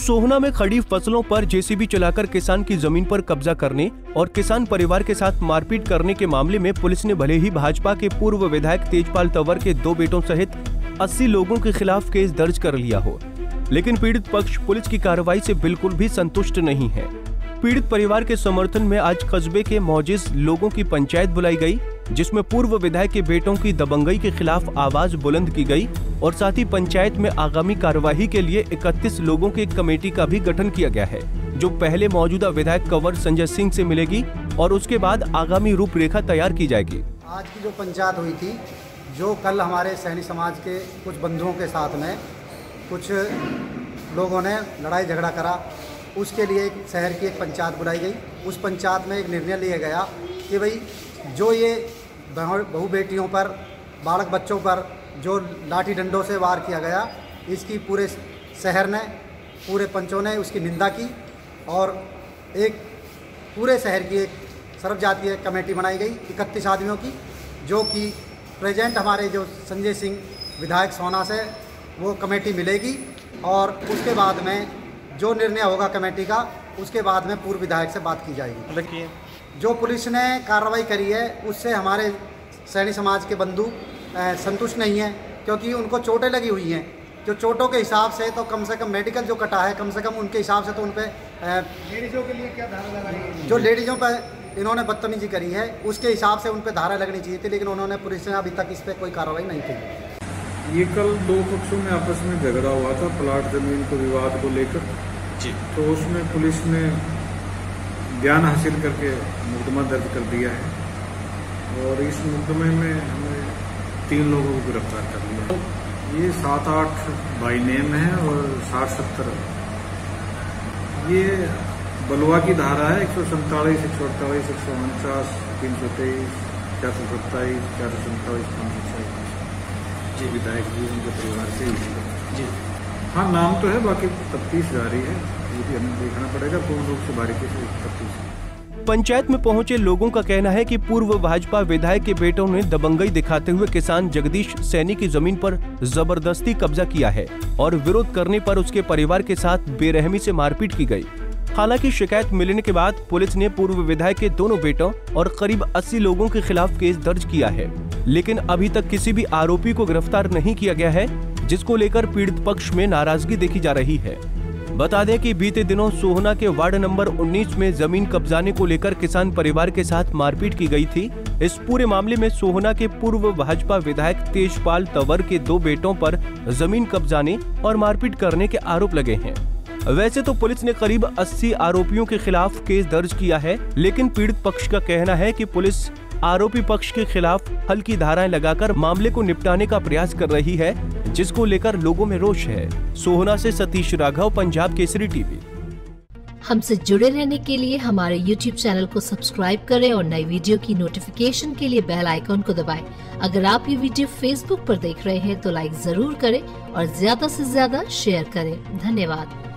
सोहना में खड़ी फसलों पर जेसीबी चलाकर किसान की जमीन पर कब्जा करने और किसान परिवार के साथ मारपीट करने के मामले में पुलिस ने भले ही भाजपा के पूर्व विधायक तेजपाल तंवर के 2 बेटों सहित 80 लोगों के खिलाफ केस दर्ज कर लिया हो, लेकिन पीड़ित पक्ष पुलिस की कार्रवाई से बिल्कुल भी संतुष्ट नहीं है। पीड़ित परिवार के समर्थन में आज कस्बे के मौजूद लोगों की पंचायत बुलाई गई, जिसमें पूर्व विधायक के बेटों की दबंगई के खिलाफ आवाज बुलंद की गई और साथ ही पंचायत में आगामी कार्यवाही के लिए 31 लोगों की एक कमेटी का भी गठन किया गया है, जो पहले मौजूदा विधायक कंवर संजय सिंह से मिलेगी और उसके बाद आगामी रूपरेखा तैयार की जाएगी। आज की जो पंचायत हुई थी, जो कल हमारे सैनी समाज के कुछ बंधुओं के साथ में कुछ लोगों ने लड़ाई झगड़ा करा, उसके लिए एक शहर की एक पंचायत बुलाई गई। उस पंचायत में एक निर्णय लिया गया कि भाई जो ये बहू बेटियों पर, बालक बच्चों पर जो लाठी डंडों से वार किया गया, इसकी पूरे शहर ने, पूरे पंचों ने उसकी निंदा की और एक पूरे शहर की एक सर्वजातीय कमेटी बनाई गई 31 आदमियों की, जो कि प्रेजेंट हमारे जो संजय सिंह विधायक सोहना से वो कमेटी मिलेगी और उसके बाद में जो निर्णय होगा कमेटी का, उसके बाद में पूर्व विधायक से बात की जाएगी। देखिए, जो पुलिस ने कार्रवाई करी है उससे हमारे सैनी समाज के बंधु संतुष्ट नहीं हैं, क्योंकि उनको चोटें लगी हुई हैं। जो चोटों के हिसाब से तो कम से कम मेडिकल जो कटा है, कम से कम उनके हिसाब से तो उन पर लेडीज़ों के लिए क्या धारा लगाई है? जो लेडीज़ों पर इन्होंने बदतमीजी करी है उसके हिसाब से उन पर धारा लगनी चाहिए थी, लेकिन उन्होंने पुलिस ने अभी तक इस पर कोई कार्रवाई नहीं की। ये कल 2 पक्षों में आपस में झगड़ा हुआ था प्लाट जमीन को विवाद को लेकर जी, तो उसमें पुलिस ने ज्ञान हासिल करके मुकदमा दर्ज कर दिया है और इस मुकदमे में हमने 3 लोगों को गिरफ्तार कर लिया। ये 7-8 बाई नेम है और 60-70 ये बलवा की धारा है 147, 148, 149, 323, 427, 447, 546 जी विधायक जी उनके परिवार से ही जी। हाँ, नाम तो है, बाकी तफ्तीश जारी है, ये भी हमें देखना पड़ेगा पूर्ण रूप से बारीकी से तफ्तीश। पंचायत में पहुंचे लोगों का कहना है कि पूर्व भाजपा विधायक के बेटों ने दबंगई दिखाते हुए किसान जगदीश सैनी की जमीन पर जबरदस्ती कब्जा किया है और विरोध करने पर उसके परिवार के साथ बेरहमी से मारपीट की गई। हालांकि शिकायत मिलने के बाद पुलिस ने पूर्व विधायक के दोनों बेटों और करीब 80 लोगों के खिलाफ केस दर्ज किया है, लेकिन अभी तक किसी भी आरोपी को गिरफ्तार नहीं किया गया है, जिसको लेकर पीड़ित पक्ष में नाराजगी देखी जा रही है। बता दें कि बीते दिनों सोहना के वार्ड नंबर 19 में जमीन कब्जाने को लेकर किसान परिवार के साथ मारपीट की गई थी। इस पूरे मामले में सोहना के पूर्व भाजपा विधायक तेजपाल तंवर के 2 बेटों पर जमीन कब्जाने और मारपीट करने के आरोप लगे हैं। वैसे तो पुलिस ने करीब 80 आरोपियों के खिलाफ केस दर्ज किया है, लेकिन पीड़ित पक्ष का कहना है कि पुलिस आरोपी पक्ष के खिलाफ हल्की धाराएं लगाकर मामले को निपटाने का प्रयास कर रही है, जिसको लेकर लोगों में रोष है। सोहना से सतीश राघव, पंजाब केसरी टीवी। हमसे जुड़े रहने के लिए हमारे YouTube चैनल को सब्सक्राइब करें और नई वीडियो की नोटिफिकेशन के लिए बेल आइकॉन को दबाएं। अगर आप ये वीडियो Facebook पर देख रहे हैं तो लाइक जरूर करें और ज्यादा से ज्यादा शेयर करें। धन्यवाद।